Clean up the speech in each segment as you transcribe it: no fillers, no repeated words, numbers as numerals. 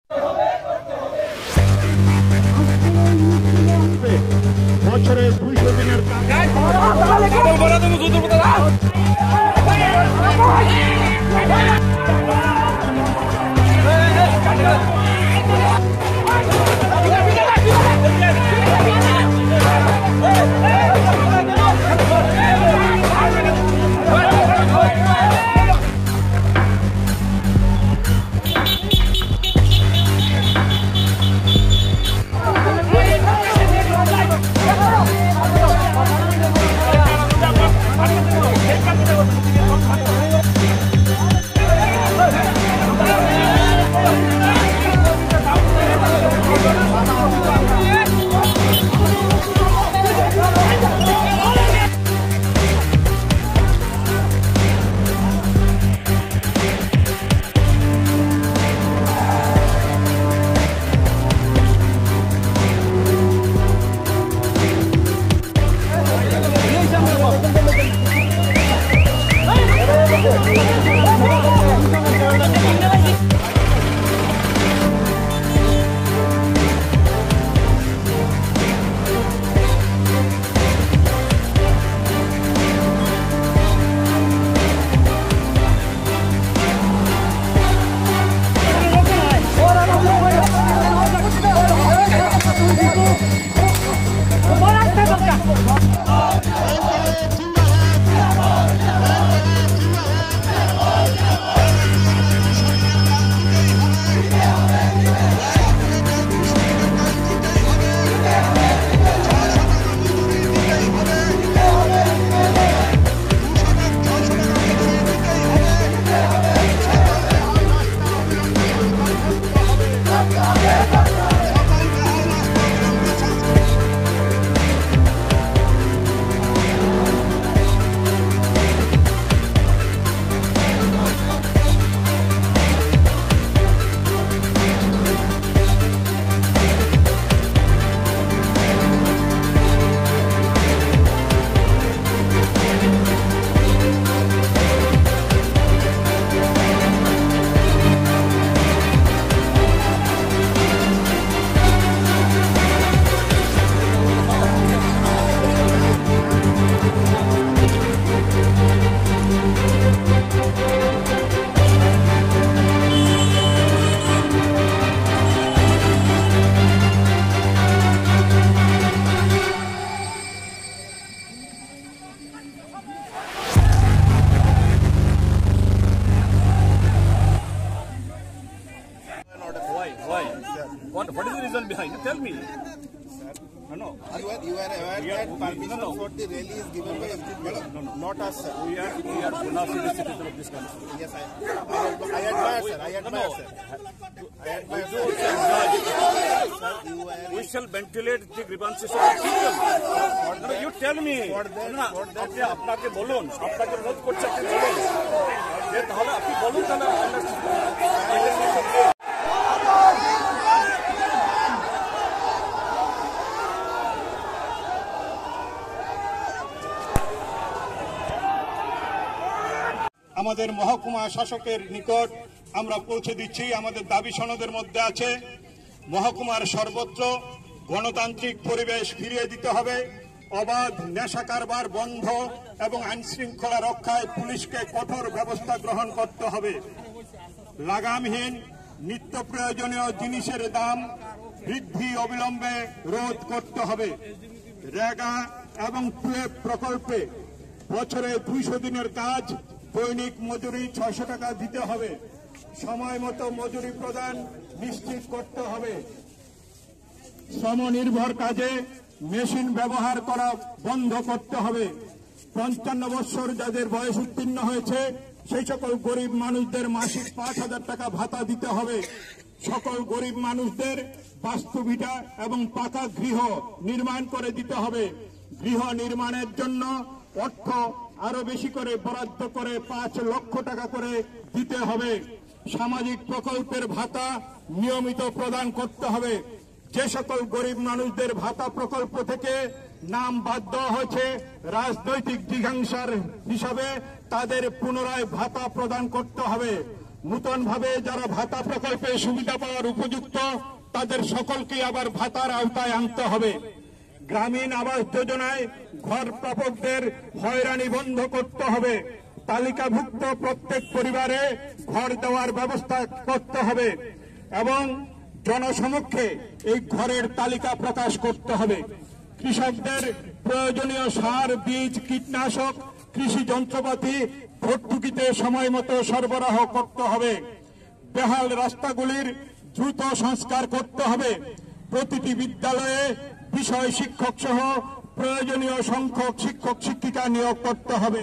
বছরের 200 দিনের What is the reason behind it? Tell me. No. You are aware that permission for the rally is given by FG Madam? No. Not us, sir. We are bona fide citizens of this country. Yes, I admire, sir. I admire, sir. We shall ventilate the grievances of the people. No, you tell me. আপনি আপনাকে বলুন, আপনাকে অনুরোধ করছি আপনি বলুন। তাহলে আপনি বলুন তাহলে আমাদের মহকুমা শাসকের নিকট আমরা পৌঁছে দিচ্ছি। আমাদের দাবি সনদের মধ্যে আছে মহকুমার সর্বত্র গণতান্ত্রিক পরিবেশ ফিরিয়ে দিতে হবে, অবাধ নেশা কারবার বন্ধ এবং আইন শৃঙ্খলা রক্ষায় পুলিশকে কঠোর ব্যবস্থা গ্রহণ করতে হবে। লাগামহীন নিত্য প্রয়োজনীয় জিনিসের দাম বৃদ্ধি অবিলম্বে রোধ করতে হবে। রেগা এবং টুয়েব প্রকল্পে বছরে 200 দিনের কাজ, দৈনিক মজুরি 600 টাকা দিতে হবে। সময় মতো মজুরি প্রদান নিশ্চিত করতে হবে। শ্রম নির্ভর কাজে মেশিন ব্যবহার করা বন্ধ করতে হবে। 55 বছর যাদের বয়স উত্তীর্ণ হয়েছে সেই সকল গরিব মানুষদের মাসিক 5000 টাকা ভাতা দিতে হবে। সকল গরিব মানুষদের বাস্তুভিটা এবং পাকা গৃহ নির্মাণ করে দিতে হবে। গৃহ নির্মাণের জন্য অর্থ আরো বেশি করে বরাদ্দ করে 5 লক্ষ টাকা করে দিতে হবে। সামাজিক প্রকল্পের ভাতা নিয়মিত প্রদান করতে হবে। যে সকল গরিব মানুষদের ভাতা প্রকল্প থেকে নাম বাদ দেওয়া হয়েছে রাজনৈতিক জিজ্ঞাসার হিসাবে তাদের পুনরায় ভাতা প্রদান করতে হবে। নূতনভাবে যারা ভাতা প্রকল্পে সুবিধা পাওয়ার উপযুক্ত তাদের সকলকে আবার ভাতার আওতায় আনতে হবে। গ্রামীণ আবাস যোজনায় ঘর প্রাপকদের হয়রানি বন্ধ করতে হবে। তালিকাভুক্ত প্রত্যেক পরিবারে ঘর দেওয়ার ব্যবস্থা করতে হবে এবং জনসমক্ষে এই ঘরের তালিকা প্রকাশ করতে হবে। কৃষকদের প্রয়োজনীয় সার, বীজ, কীটনাশক, কৃষি যন্ত্রপাতি ভর্তুকিতে সময় মতো সরবরাহ করতে হবে। বেহাল রাস্তাগুলির দ্রুত সংস্কার করতে হবে। প্রতিটি বিদ্যালয়ে বিষয় শিক্ষক সহ প্রয়োজনীয় সংখ্যক শিক্ষক শিক্ষিকা নিয়োগ করতে হবে।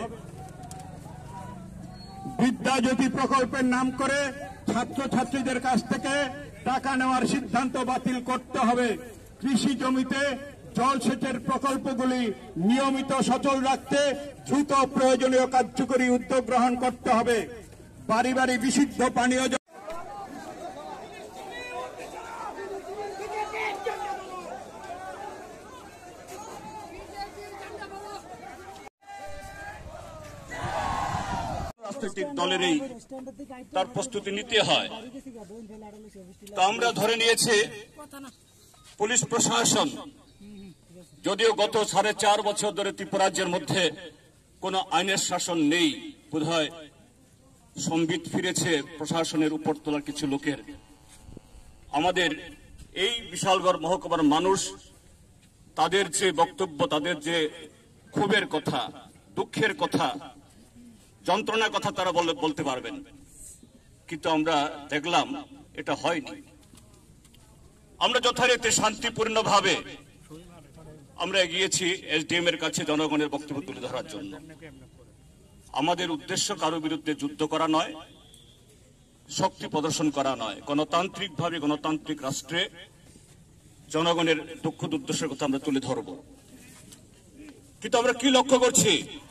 বিদ্যাজ্যোতি প্রকল্পের নাম করে ছাত্রছাত্রীদের কাছ থেকে টাকা নেওয়ার সিদ্ধান্ত বাতিল করতে হবে। কৃষি জমিতে জলসেচের প্রকল্পগুলি নিয়মিত সচল রাখতে দ্রুত প্রয়োজনীয় কার্যকরী উদ্যোগ গ্রহণ করতে হবে। বাড়ি বাড়ি বিশুদ্ধ পানীয় জল রাজনৈতিক দলেরই তার প্রস্তুতি নিতে হয়। তো আমরা ধরে নিয়েছি পুলিশ প্রশাসন যদিও গত 4.5 বছর ধরে ত্রিপুরাজ্যের মধ্যে কোনো আইনের শাসন নেই, বোধহয় সম্বিত ফিরেছে প্রশাসনের উপর তোলার কিছু লোকের। আমাদের এই বিশালগড় মহকুমার মানুষ তাদের যে বক্তব্য, তাদের যে ক্ষোভের কথা, দুঃখের কথা, যন্ত্রণার কথা তারা বলতে পারবেন, কিন্তু আমরা দেখলাম এটা হয়নি। আমরা যথারীতি শান্তিপূর্ণভাবে আমরা এগিয়েছি এসডিএম এর কাছে জনগণের বক্তব্য তুলে ধরার জন্য। আমাদের উদ্দেশ্য কারো বিরুদ্ধে যুদ্ধ করা নয়, শক্তি প্রদর্শন করা নয়। গণতান্ত্রিকভাবে গণতান্ত্রিক রাষ্ট্রে জনগণের দুঃখ দুর্দশার কথা আমরা তুলে ধরব। কিন্তু আমরা কি লক্ষ্য করছি?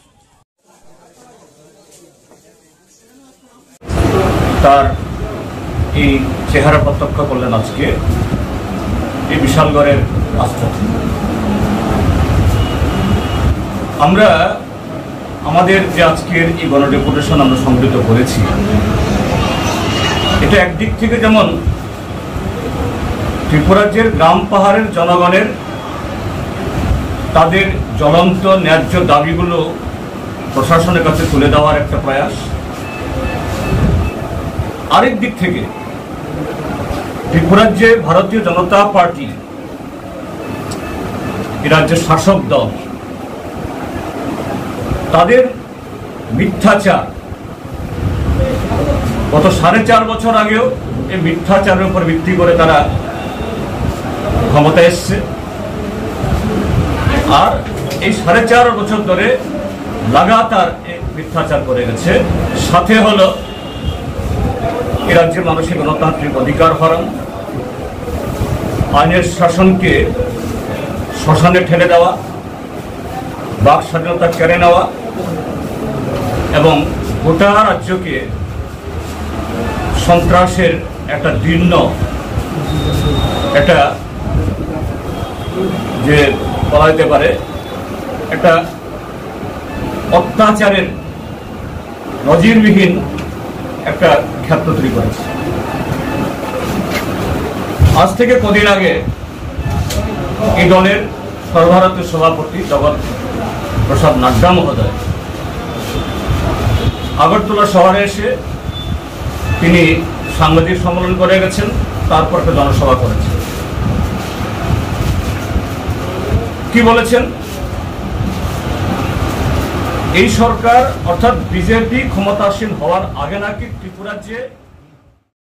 তার এই চেহারা প্রত্যক্ষ করলেন আজকে এই বিশালগড়ের রাস্তাতে। আমরা আমাদের যে আজকের এই গণডেপুটেশন আমরা সংগঠিত করেছি, এটা একদিক থেকে যেমন ত্রিপুরাজ্যের গ্রাম পাহাড়ের জনগণের তাদের জ্বলন্ত ন্যায্য দাবিগুলো প্রশাসনের কাছে তুলে দেওয়ার একটা প্রয়াস, আরেক দিক থেকে ত্রিপুরাজ্যে ভারতীয় জনতা পার্টি এই রাজ্যের শাসক দল তাদের মিথ্যাচার, গত 4.5 বছর আগেও এই মিথ্যাচারের উপর ভিত্তি করে তারা ক্ষমতায় এসছে, আর এই 4.5 বছর ধরে লাগাতার মিথ্যাচার করে গেছে। সাথে হলো এই রাজ্যের মানুষের গণতান্ত্রিক অধিকার হরণ, আইনের শাসনকে শ্মশানে ঠেলে দেওয়া, বাক স্বাধীনতা কেড়ে নেওয়া এবং গোটা রাজ্যকে সন্ত্রাসের একটা দীর্ণ একটা যে বলা যেতে পারে একটা অত্যাচারের নজিরবিহীন একটা ক্ষেত্র তৈরি করেছে। আজ থেকে কদিন আগে এই দলের সর্বভারতীয় সভাপতি জগৎ প্রসাদ নাড্ডা মহোদয় আগরতলা শহরে এসে তিনি সাংবাদিক সম্মেলন করে গেছেন, তারপর একটা জনসভা করেছেন। কি বলেছেন? এই সরকার অর্থাৎ বিজেপি ক্ষমতাসীন হওয়ার আগে নাকি ত্রিপুরাজ্যে